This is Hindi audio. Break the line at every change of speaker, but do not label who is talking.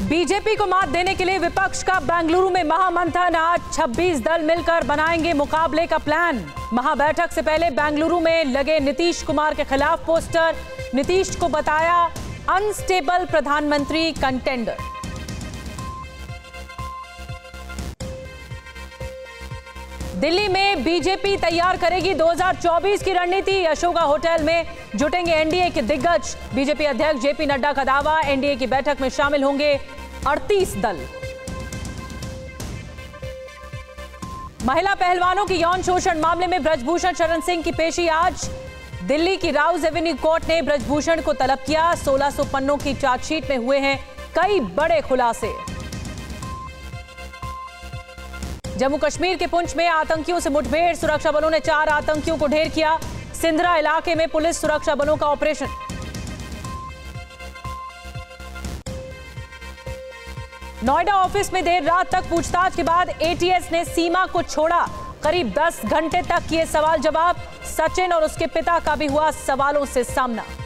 बीजेपी को मात देने के लिए विपक्ष का बेंगलुरु में महामंथन। आज 26 दल मिलकर बनाएंगे मुकाबले का प्लान। महाबैठक से पहले बेंगलुरु में लगे नीतीश कुमार के खिलाफ पोस्टर। नीतीश को बताया अनस्टेबल प्रधानमंत्री कंटेंडर। दिल्ली में बीजेपी तैयार करेगी 2024 की रणनीति। अशोका होटल में जुटेंगे एनडीए के दिग्गज। बीजेपी अध्यक्ष जेपी नड्डा का दावा, एनडीए की बैठक में शामिल होंगे 38 दल। महिला पहलवानों की यौन शोषण मामले में ब्रजभूषण शरण सिंह की पेशी आज। दिल्ली की राउज एवेन्यू कोर्ट ने ब्रजभूषण को तलब किया। 1600 पन्नों की चार्जशीट में हुए हैं कई बड़े खुलासे। जम्मू कश्मीर के पुंछ में आतंकियों से मुठभेड़। सुरक्षा बलों ने 4 आतंकियों को ढेर किया। सिंधरा इलाके में पुलिस सुरक्षा बलों का ऑपरेशन। नोएडा ऑफिस में देर रात तक पूछताछ के बाद एटीएस ने सीमा को छोड़ा। करीब 10 घंटे तक किए सवाल जवाब। सचिन और उसके पिता का भी हुआ सवालों से सामना।